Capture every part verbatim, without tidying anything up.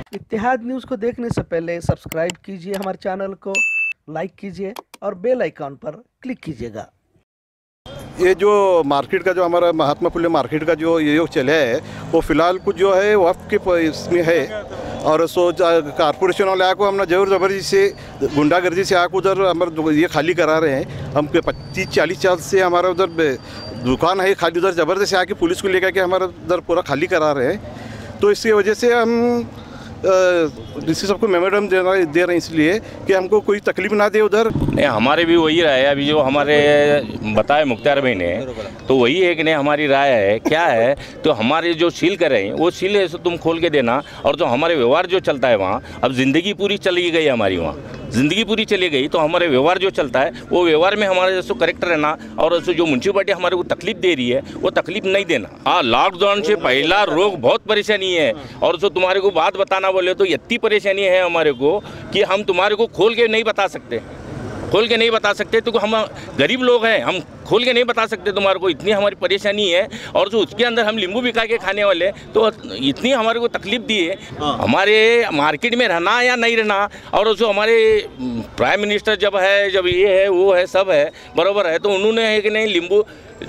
इत्तेहाद news को देखने से पहले सब्सक्राइब कीजिए हमारे चैनल को, लाइक कीजिए और बेल आइकॉन पर क्लिक कीजिएगा। ये जो मार्केट का जो हमारा महात्मा फुले मार्केट का जो ये योग चला है वो फ़िलहाल कुछ जो है वक्त के इसमें है और सो कारपोरेशन वाले आको हमने ज़ोर ज़बरदस्ती से गुंडागर्दी से आको उधर हमारे ये खाली करा रहे हैं। हम पच्चीस चालीस साल से हमारा उधर दुकान है खाली, उधर ज़बरदस्ती आके पुलिस को लेकर के हमारा उधर पूरा खाली करा रहे हैं। तो इसकी वजह से हम इसी सबको मेमोरेंडम दे दे रहे हैं इसलिए कि हमको कोई तकलीफ ना दे उधर। नहीं, हमारे भी वही राय है। अभी जो हमारे बताए मुख्तार भाई ने तो वही एक ने हमारी राय है क्या है, तो हमारे जो सील कर रहे हैं वो सील है सो तुम खोल के देना, और जो हमारे व्यवहार जो चलता है वहाँ, अब ज़िंदगी पूरी चली गई हमारी, वहाँ ज़िंदगी पूरी चली गई तो हमारे व्यवहार जो चलता है वो व्यवहार में हमारे जैसे करेक्ट रहना, और जो म्यूनसिपालिटी हमारे को तकलीफ दे रही है वो तकलीफ नहीं देना। हाँ, लॉकडाउन से पहला रोग बहुत परेशानी है, और जो तुम्हारे को बात बताना बोले तो इतनी परेशानी है हमारे को कि हम तुम्हारे को खोल के नहीं बता सकते, खोल के नहीं बता सकते। तो हम गरीब लोग हैं, हम खोल के नहीं बता सकते तुम्हारे को, इतनी हमारी परेशानी है। और जो उसके अंदर हम नींबू बिका के खाने वाले तो इतनी हमारे को तकलीफ दी है। हमारे मार्केट में रहना या नहीं रहना, और जो हमारे प्राइम मिनिस्टर जब है, जब ये है वो है सब है बराबर है, तो उन्होंने है कि नहीं नींबू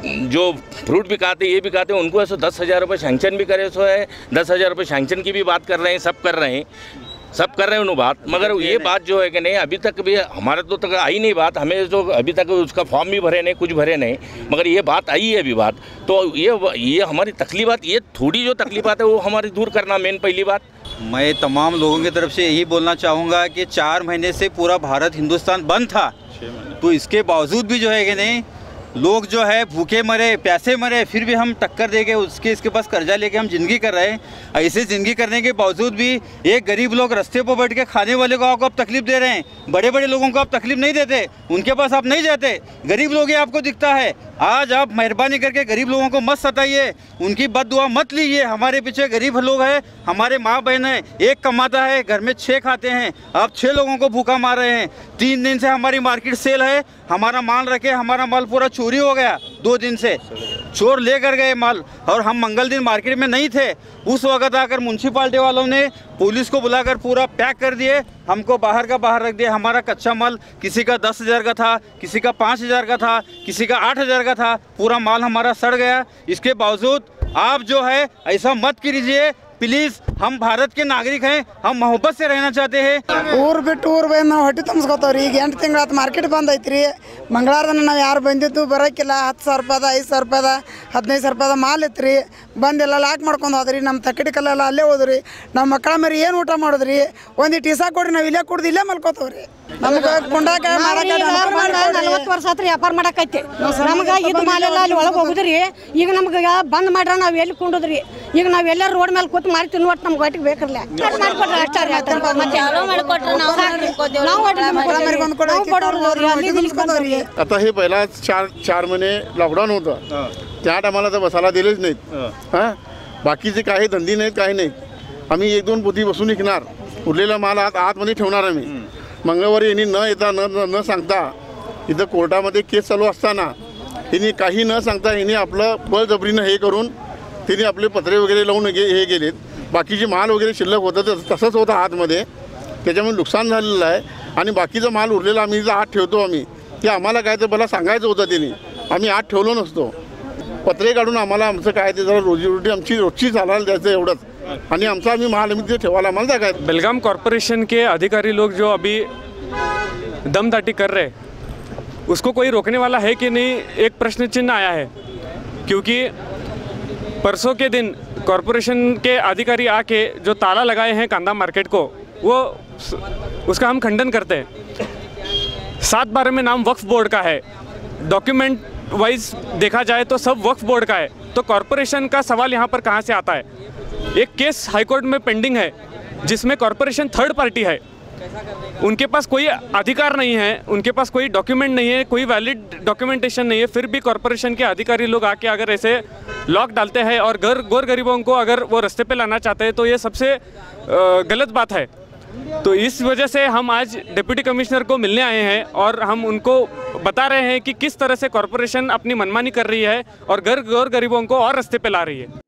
जो फ्रूट बिकाते ये बिकाते उनको ऐसा दस हज़ार रुपये सैंक्शन भी करे, सो है दस हज़ार रुपये सैंक्शन की भी बात कर रहे हैं, सब कर रहे हैं सब कर रहे हैं उन्होंने बात। मगर ये बात जो है कि नहीं अभी तक भी हमारे तो तक आई नहीं बात, हमें जो अभी तक उसका फॉर्म भी भरे नहीं, कुछ भरे नहीं, मगर ये बात आई है अभी बात। तो ये ये हमारी तकलीफ़ात, ये थोड़ी जो तकलीफ़ात है वो हमारी दूर करना मेन पहली बात। मैं तमाम लोगों की तरफ से यही बोलना चाहूँगा कि चार महीने से पूरा भारत हिंदुस्तान बंद था, तो इसके बावजूद भी जो है कि नहीं लोग जो है भूखे मरे प्यासे मरे, फिर भी हम टक्कर दे के उसके इसके पास कर्जा लेके हम ज़िंदगी कर रहे हैं। ऐसे ज़िंदगी करने के बावजूद भी एक गरीब लोग रास्ते पर बैठ के खाने वाले को आपको आप तकलीफ़ दे रहे हैं, बड़े बड़े लोगों को आप तकलीफ़ नहीं देते, उनके पास आप नहीं जाते, गरीब लोग ही आपको दिखता है। आज आप मेहरबानी करके गरीब लोगों को मत सताइए, उनकी बददुआ मत लीजिए। हमारे पीछे गरीब लोग हैं, हमारे माँ बहन है, एक कमाता है घर में छः खाते हैं, आप छः लोगों को भूखा मार रहे हैं। तीन दिन से हमारी मार्केट सेल है, हमारा माल रखे, हमारा माल पूरा चोरी हो गया, दो दिन से चोर लेकर गए माल, और हम मंगल दिन मार्केट में नहीं थे। उस वक्त आकर म्यूनसिपाल्टी वालों ने पुलिस को बुलाकर पूरा पैक कर दिए, हमको बाहर का बाहर रख दिया। हमारा कच्चा माल किसी का दस हज़ार का था, किसी का पाँच हज़ार का था, किसी का आठ हज़ार का था, पूरा माल हमारा सड़ गया। इसके बावजूद आप जो है ऐसा मत कीजिए प्लीज़, हम भारत के नागरिक हैं, हम मोहब्बत से रहना चाहते हैं। ಊರು ಬಿಟ್ಟು ಊರು ಬಂದು ನಾವು ಹೊಟ್ಟೆ ತುಂಬಿಸ್ಕೊತಾವ್ರಿ। ಈಗ ಎಂಟು ತಿಂಗಳಾತು ಮಾರ್ಕೆಟ್ ಬಂದ್ ಐತ್ರಿ, ಮಂಗಳವಾರದನ್ನ ನಾವು ಯಾರು ಬಂದಿದ್ದು ಬರೋಕ್ಕಿಲ್ಲ, ಹತ್ತು ಸಾವಿರ ರೂಪಾಯಿದ ಐದು ಸಾವಿರ ರೂಪಾಯಿದ ಹದಿನೈದು ಸಾವಿರ ರೂಪಾಯಿದ ಮಾಲ್ ಇತ್ತು, ಬಂದೆಲ್ಲ ಲಾಕ್ ಮಾಡ್ಕೊಂಡು ಹೋದ್ರಿ, ನಮ್ಮ ತಕ್ಕಡಿ ಕಲ್ಲೆಲ್ಲ ಅಲ್ಲೇ ಹೋದ್ರಿ, ನಮ್ಮ ಮಕ್ಕಳ ಮೇರೆ ಏನು ಊಟ ಮಾಡಿದ್ರಿ, ಒಂದು ಟೀಸಾ ಕೊಡ್ರಿ, ನಾವು ಇಲ್ಲೇ ಕುಡ್ದು ಇಲ್ಲೇ ಮಲ್ಕೋತವ್ರಿ। ನಮ್ಗೆ ಕುಂಡಾಕ ನಲ್ವತ್ತು ವರ್ಷ ಆತ್ರಿ ವ್ಯಾಪಾರ ಮಾಡಕೈತಿ, ನಮ್ಗೆ ಇದು ಮಾಲೆಲ್ಲ ಅಲ್ಲಿ ಒಳಗೆ ಹೋಗುದ್ರಿ, ಈಗ ನಮ್ಗೆ ಬಂದ್ ಮಾಡ್ರ ನಾವು ಎಲ್ಲಿ ಕುಂಡುದ್ರಿ, ಈಗ ನಾವು ಎಲ್ಲ ರೋಡ್ ಮೇಲೆ ಕೂತು ಮಾಡಿ ತಿನ್ನುವಟ್ಟು ನಮ್ಗೆ ಹೊಟ್ಟಿಗೆ ಬೇಕಿರಲ್ಲ, ಮಾಡಿಕೊಟ್ರೆ ಅಷ್ಟೇ ರೀ। आता हे पहिला चार चार महिने लॉकडाऊन होतं, त्या टायमाला तर बसायला दिलेच नाहीत। हां, बाकीचे काही धंदे नाहीत, काही नाही। आम्ही एक दोन पोती बसून विकणार, उरलेला माल आत आतमध्ये ठेवणार आम्ही। मंगळवारी यांनी न येता न न सांगता इथं कोर्टामध्ये केस चालू असताना यांनी काही न सांगता यांनी आपलं बळजबरीनं हे करून त्यांनी आपले पत्रे वगैरे लावून हे गेलेत। बाकीचे माल वगैरे शिल्लक होतं तसंच होतं आतमध्ये, त्याच्यामुळे नुकसान झालेलं आहे। आणि बाकीचा माल उरलेला आम्ही जर आत ठेवतो आम्ही, ते आम्हाला काय तर मला सांगायचं होतं त्यांनी, आम्ही आत ठेवलो नसतो। पत्रे काढून आम्हाला आमचं काय ते जरा रोजीरोटी आमची रोजची चालायला द्यायचं एवढंच, आणि आमचा आम्ही माल आम्ही ते ठेवायला आम्हाला जागायचं। बेलगाम कॉरपोरेशन के अधिकारी लोग जो अभी दमदाटी कर रहे उसको कोई रोकने वाला है कि नहीं, एक प्रश्न चिन्ह आया है। क्योंकि परसों के दिन कॉरपोरेशन के अधिकारी आके जो ताला लगाए हैं कांदा मार्केट को, वो उसका हम खंडन करते हैं। सात बारह में नाम वक्फ बोर्ड का है, डॉक्यूमेंट वाइज देखा जाए तो सब वक्फ बोर्ड का है, तो कॉरपोरेशन का सवाल यहाँ पर कहाँ से आता है। एक केस हाईकोर्ट में पेंडिंग है जिसमें कॉरपोरेशन थर्ड पार्टी है, उनके पास कोई अधिकार नहीं है, उनके पास कोई डॉक्यूमेंट नहीं है, कोई वैलिड डॉक्यूमेंटेशन नहीं है, फिर भी कॉरपोरेशन के अधिकारी लोग आके अगर ऐसे लॉक डालते हैं और घर गोर गरीबों को अगर वो रास्ते पे लाना चाहते हैं तो ये सबसे गलत बात है। तो इस वजह से हम आज डिप्टी कमिश्नर को मिलने आए हैं और हम उनको बता रहे हैं कि किस तरह से कॉरपोरेशन अपनी मनमानी कर रही है और घर गोर गरीबों को और रास्ते पे ला रही है।